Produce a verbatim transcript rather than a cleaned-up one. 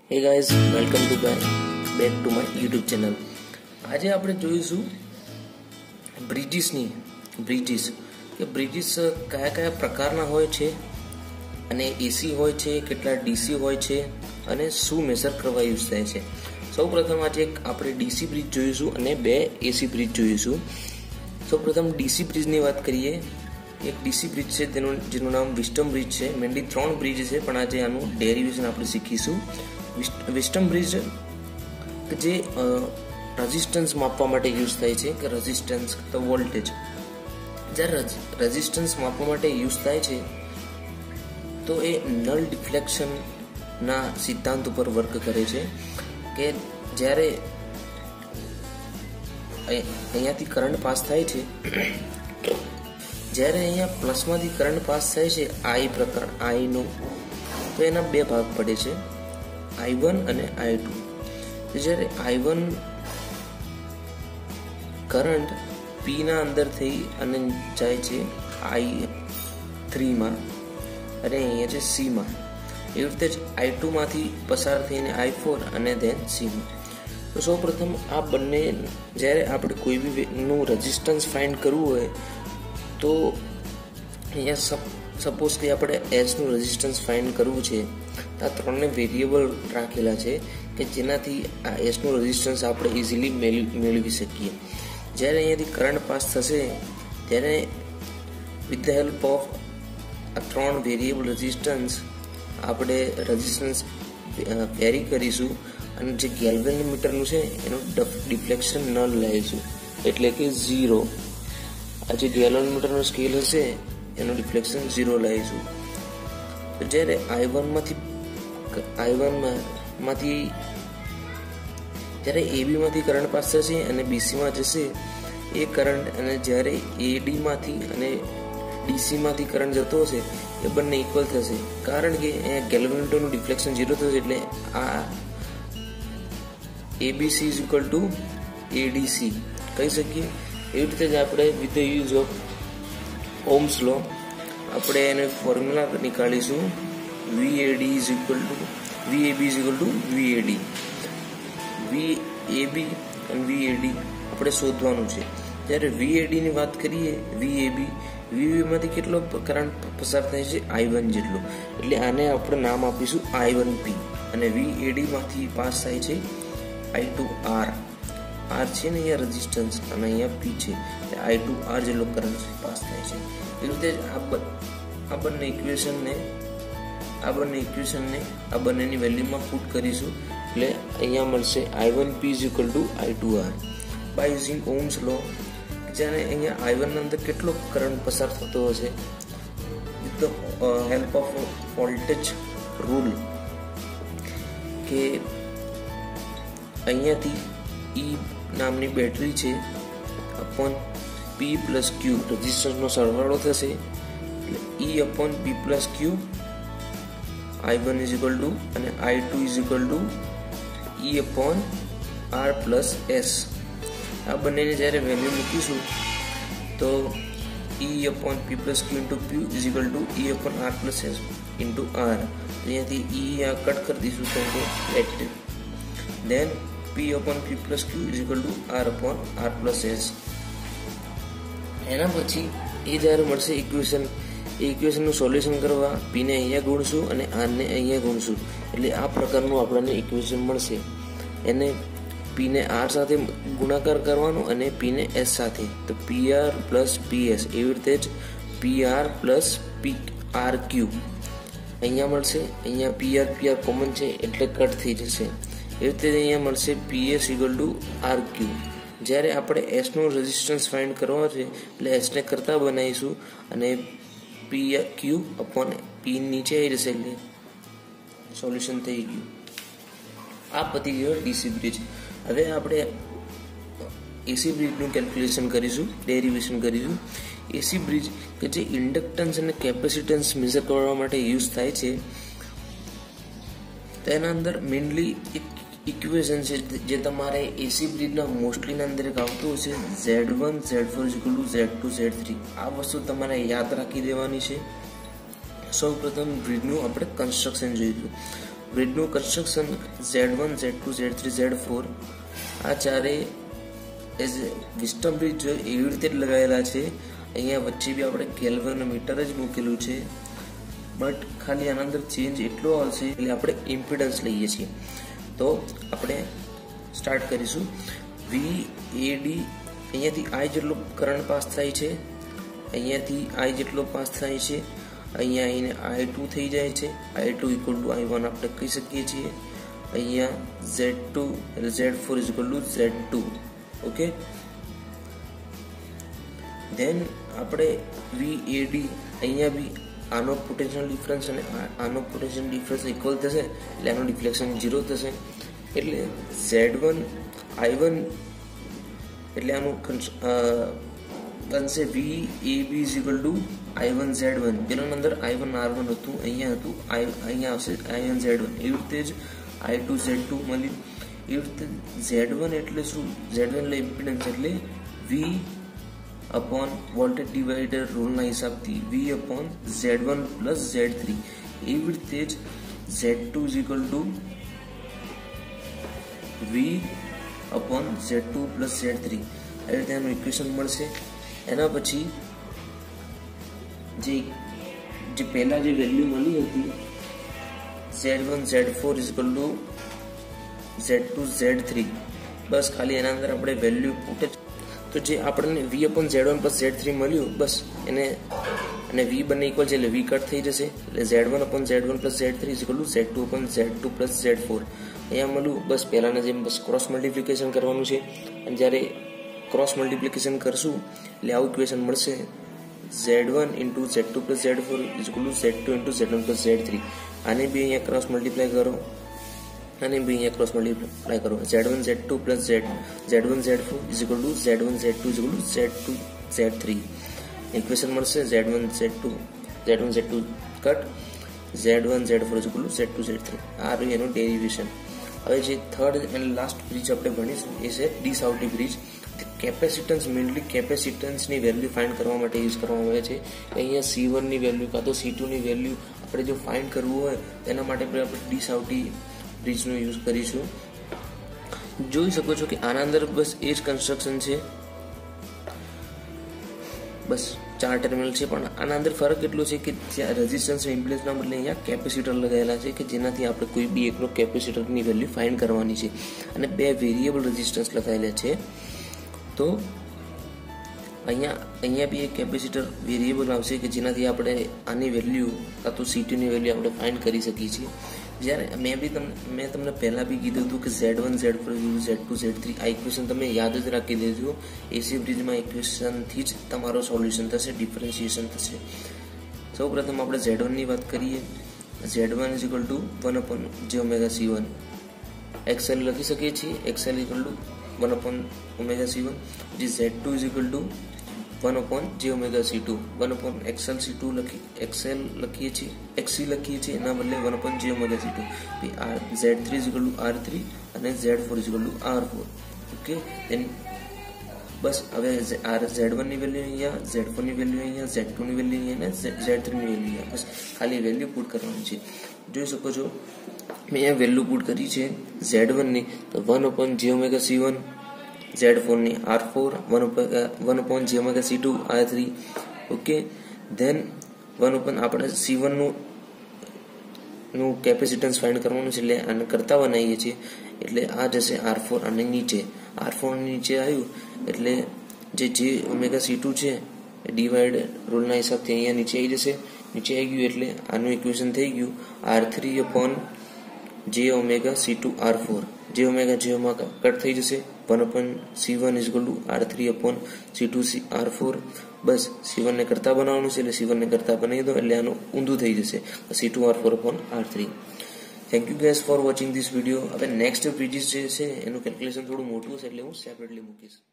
Hey guys, welcome to back back to my YouTube channel. આજે આપણે જોઈશું બ્રિજીસની bridges કે બ્રિજીસ કયા કયા પ્રકારના હોય છે અને એસી હોય છે, કેટલા ડીસી હોય છે અને શું મેઝર કરવા યુઝ થાય છે. સૌપ્રથમ આજે એક આપણે ડીસી બ્રિજ જોઈશું અને બે એસી બ્રિજ જોઈશું. સૌપ્રથમ ડીસી બ્રિજની વાત કરીએ. એક ડીસી બ્રિજ છે તેનું જેનું નામ વિસ્ટમ બ્રિજ છે. મેનલી ત્રણ બ્રિજ છે પણ આજે આનું ડેરિવેશન આપણે શીખીશું. વિસ્ટમ બ્રિજ કે જે રેઝિસ્ટન્સ માપવા માટે યુઝ થાય છે કે રેઝિસ્ટન્સ તો વોલ્ટેજ. જ્યારે રેઝિસ્ટન્સ માપવા માટે યુઝ થાય છે તો એ નલ ડિફ્લેક્શનના સિદ્ધાંત ઉપર વર્ક કરે છે કે જ્યારે અહીંયાથી કરંટ પાસ થાય છે, જ્યારે અહીંયા પ્લસમાંથી કરંટ પાસ થાય છે આઈ પ્રકાર આઈનો, તો એના બે ભાગ પડે છે, આઈ વન અને આઈ ટુ. જ્યારે આઈ વન કરંટ પી ના અંદર થઈ અને જાય છે આઈ થ્રીમાં અને અહીંયા છે સીમાં. એવી રીતે જ આઈ ટુ માંથી પસાર થઈને આઈ ફોર અને ધેન સીમાં. તો સૌ પ્રથમ આ બંને જ્યારે આપણે કોઈ બી નું રેઝિસ્ટન્સ ફાઇન્ડ કરવું હોય તો અહીંયા સપોઝ કે આપણે એસનું રેઝિસ્ટન્સ ફાઇન્ડ કરવું છે તો આ ત્રણને વેરિયેબલ રાખેલા છે કે જેનાથી આ એસનું રેઝિસ્ટન્સ આપણે ઇઝીલી મેળવી શકીએ. જ્યારે અહીંયાથી કરંટ પાસ થશે ત્યારે વિથ ધ હેલ્પ ઓફ આ ત્રણ વેરિયેબલ રેઝિસ્ટન્સ આપણે રેઝિસ્ટન્સ વેરી કરીશું અને જે ગેલ્વેનોમીટરનું છે એનું ડિફ્લેક્શન નલ લઈશું, એટલે કે ઝીરો. આ જે ગેલ્વેનોમીટરનો સ્કેલ હશે એનું ડિફ્લેક્શન ઝીરો લઈશું. તો જ્યારે આઈ વનમાંથી આઈ વનમાંથી જ્યારે એબીમાંથી કરંટ પાસ થશે અને બીસીમાં જશે એ કરંટ, અને જ્યારે એડીમાંથી અને ડીસીમાંથી કરંટ જતો હશે એ બંને ઇક્વલ થશે, કારણ કે અહીંયા ગેલ્વેનોમીટરનું ડિફ્લેક્શન ઝીરો થશે. એટલે આ ABC is equal to ADC કહી શકીએ. એવી રીતે જ આપણે with the use of Ohm's law આપણે એને ફોર્મ્યુલા નીકાળીશું. VAD is equal to VAB is equal to VAD. VAB અને વીએડી આપણે શોધવાનું છે. જ્યારે વીએડી ની વાત કરીએ, વીએબી વીએબી માંથી કેટલો કરંટ પસાર થાય છે આઈ વન જેટલો, એટલે આને આપણે નામ આપીશું આઈ વન પી. અને વીએડી માંથી પાસ થાય છે આઈ ટુ આર. આર છે ને અહીંયા રેઝિસ્ટન્સ અને અહીંયા પી છે, એટલે આઈ ટુ આર જેટલો કરંટ પાસ થાય છે. એ રીતે આ બંને ઇક્વેશનને આ બંને ઇક્વેશનને આ બંનેની વેલ્યુમાં પુટ કરીશું, એટલે અહીંયા મળશે I one P is equal to I two R. By using Ohm's law, જ્યારે અહીંયા આઈ વન અંદર કેટલો કરંટ પસાર થતો હશે with the help of voltage rule, કે અહીંયાથી ઈ નામની બેટરી છે અપોન પી પ્લસ ક્યુ રેઝિસ્ટન્સનો સરવાળો થશે, એટલે E upon P plus Q I one is equal to અને I two is equal to E upon R plus S. આ બંનેને જ્યારે વેલ્યુ મૂકીશું તો E upon P plus Q into Q is equal to E upon R plus S into R. અહીંયાથી E આ cut કરી દઈશું તો active. Then P upon P plus Q is equal to R upon R plus S. એના પછી એ જ્યારે મળશે equation, એ ઇક્વેશનનું solution કરવા પીને અહીંયા ગુણશું અને આરને અહીંયા ગુણશું, એટલે આ પ્રકારનું આપણને ઇક્વેશન મળશે. એને પીને આર સાથે ગુણાકાર કરવાનો અને પીને એસ સાથે, તો P R plus P S. એવી રીતે જ P R plus P R Q અહીંયા મળશે. અહીંયા P R P R common છે એટલે કટ થઈ જશે. એવી રીતે અહીંયા મળશે P S equal to R Q. જ્યારે આપણે એસનું રેઝિસ્ટન્સ ફાઇન્ડ કરવો છે એટલે એસને કરતા બનાવીશું અને પી ક્યુ અપોન પી નીચે આવી જશે, એટલે સોલ્યુશન થઈ ગયું. આ પતી ગયો ડીસી બ્રિજ. હવે આપણે એસી બ્રિજનું કેલ્ક્યુલેશન કરીશું, ડેરિવેશન કરીશું. એસી બ્રિજ કે જે ઇન્ડક્ટન્સ અને કેપેસિટન્સ મેઝર કરવા માટે યુઝ થાય છે, તેના અંદર મેઇનલી એક ઇક્વેશન છે જે તમારે એસી બ્રિજના મોસ્ટલીના અંદર એક આવતું હશે, Z one Z four is equal to Z two Z three. આ વસ્તુ તમારે યાદ રાખી દેવાની છે. સૌ પ્રથમ બ્રિજનું આપણે કન્સ્ટ્રક્શન જોઈશું. બ્રિજનું construction Z one Z two Z three Z four આ ચારે એઝ વિસ્ટમ બ્રિજ એવી રીતે જ લગાવેલા છે. અહીંયા વચ્ચે બી આપણે કેલ્વિન મીટર જ મૂકેલું છે, બટ ખાલી આના અંદર ચેન્જ એટલો આવશે એટલે આપણે ઇમ્પિડન્સ લઈએ છીએ. તો આપણે સ્ટાર્ટ કરીશું. વી એ ડી અહીંયાથી આઈ જેટલો કરંટ પાસ થાય છે, અહીંયાથી આઈ જેટલો પાસ થાય છે, અહીંયા આવીને આઈ ટુ થઈ જાય છે. I two equal to I one આપણે કહી શકીએ છીએ. અહીંયા ઝેડ ટુ એટલે Z four is equal to Z two. Okay, then આપણે વી એ ડી અહીંયા બી આનો પોટેન્શિયલ ડિફરન્સ અને આનો પોટેન્શિયલ ડિફરન્સ ઇક્વલ થશે એટલે આનો ડિફ્લેક્શન ઝીરો થશે. એટલે ઝેડ વન આઈ વન એટલે આનું બનશે V A B is equal to I one Z one. પેલાની અંદર આઈ વન આર વન હતું, અહીંયા હતું આઈ અહીંયા આવશે આઈ વન ઝેડ વન. એવી રીતે જ આઈ ટુ ઝેડ ટુ મળ્યું. એવી રીતે ઝેડ વન એટલે શું? ઝેડ વન એટલે ઇમ્પિડન્સ એટલે વી અપોન વોલ્ટેજ ડિવાઈડર રૂલના હિસાબથી V upon Z one plus Z three. એવી રીતે જ Z two is equal to V upon Z two plus Z three. એ રીતે એનું ઇક્વેશન મળશે. એના પછી જે જે પહેલા જે વેલ્યુ મળી હતી Z one Z four is equal to Z two Z three, બસ ખાલી એના અંદર આપણે વેલ્યુ પુટ જ. તો જે આપણને V upon Z one plus Z three મળ્યું, બસ એને અને વી બંને ઇક્વલ છે એટલે વી કટ થઈ જશે. એટલે Z one upon Z one plus Z three is equal to Z two upon Z two plus Z four. અહીંયા મળ્યું. બસ પહેલાના જેમ બસ ક્રોસ મલ્ટિપ્લિકેશન કરવાનું છે, અને જ્યારે ક્રોસ મલ્ટિપ્લિકેશન કરશું એટલે આવું ઇક્વેશન મળશે Z one into Z two plus Z four is equal to Z two into Z one plus Z three. આને બી અહીંયા ક્રોસ મલ્ટીપ્લાય કરો, આને બી અહીંયા ક્રોસ મલ્ટીપ્લાય કરો. Z one Z two plus Z Z one Z four is equal to Z one Z two is equal to Z two Z three. Equation મળશે Z one Z two Z one Z two cut Z one Z four is equal to Z two Z three. આ રહ્યું એનું derivation. હવે જે third and last bridge આપણે ભણીશું એ છે ડિસાઉટી બ્રિજ. કેપેસિટન્સ મેઇનલી કેપેસિટન્સની વેલ્યુ ફાઇન્ડ કરવા માટે યુઝ કરવામાં આવે છે. અહીંયા સી વનની વેલ્યુ કાં તો સી ટુની વેલ્યુ આપણે જો ફાઇન્ડ કરવું હોય તેના માટે આપણે ડિસાઉટી બ્રિજનો યુઝ કરીશું. જોઈ શકો છો કે આના અંદર બસ એ જ કન્સ્ટ્રક્શન છે, બસ ચાર ટર્મિનલ છે, પણ આના અંદર ફરક એટલો છે કે જ્યાં રેઝિસ્ટન્સ ઇમ્પિડન્સના બદલે અહીંયા કેપેસિટર લગાવેલા છે કે જેનાથી આપણે કોઈ બી એકનો કેપેસિટરની વેલ્યુ ફાઇન્ડ કરવાની છે. અને બે વેરિયેબલ રેઝિસ્ટન્સ લગાવેલા છે. તો અહીંયા અહીંયા બી એક કેપેસિટર વેરિયેબલ આવશે કે જેનાથી આપણે આની વેલ્યુ કાં તો સી ટુની વેલ્યુ આપણે ફાઇન્ડ કરી શકીએ છીએ. જ્યારે મેં બી તમને મેં તમને પહેલાં બી કીધું હતું કે Z one Z four Z two Z three આ ઇક્વેશન તમે યાદ જ રાખી દેજો. એસી બ્રિજમાં ઇક્વેશનથી જ તમારો સોલ્યુશન થશે, ડિફરન્શિએશન થશે. સૌ પ્રથમ આપણે ઝેડ વનની વાત કરીએ. Z one is equal to one upon J omega C one. XL લખી શકીએ છીએ. XL equal to one upon omega C one. J Z two is equal to one upon J omega C two. One upon XL C two લખી XL લખીએ છીએ, XC લખીએ છીએ, એના બદલે one upon J omega C two. R Z three is equal to R three અને Z four is equal to R four. Okay, then બસ હવે આર ઝેડ વનની વેલ્યુ અહીંયા, ઝેડ ફોરની વેલ્યુ અહીંયા, ઝેડ ટુની વેલ્યુ અહીંયા અને ઝેડ થ્રીની વેલ્યુ અહીંયા. બસ ખાલી વેલ્યુ પુટ કરવાની છે. જોઈ શકો છો મેં અહીંયા વેલ્યુ પુટ કરી છે ઝેડ વનની. તો one upon J omega C one, Z ફોરની R four, one one upon J omega C two R three. Okay, then one upon આપણે સી વનનું નું કેપેસિટન્સ ફાઇન્ડ કરવાનું છે એટલે આને કરતા બનાવીએ છીએ. એટલે આ જશે આર ફોર અને નીચે આર ફોર નીચે આવ્યું એટલે જે જે ઓમેગા સી ટુ છે ડિવાઈડ રૂલના હિસાબથી અહીંયા નીચે આવી જશે. નીચે આવી ગયું એટલે આનું ઇક્વેશન થઈ ગયું R three upon J omega C two R four. J omega J omega cut થઈ જશે. One upon C one is equal to R three upon C two C R four. બસ સી વનને કરતા બનાવવાનું છે એટલે સી વનને કરતા બનાવી દો એટલે આનું ઊંધું થઈ જશે C two R four upon R three. Thank you guys for watching this video. હવે નેક્સ્ટ બ્રિજીસ જે છે એનું કેલ્ક્યુલેશન થોડું મોટું છે એટલે હું સેપરેટલી મૂકીશ.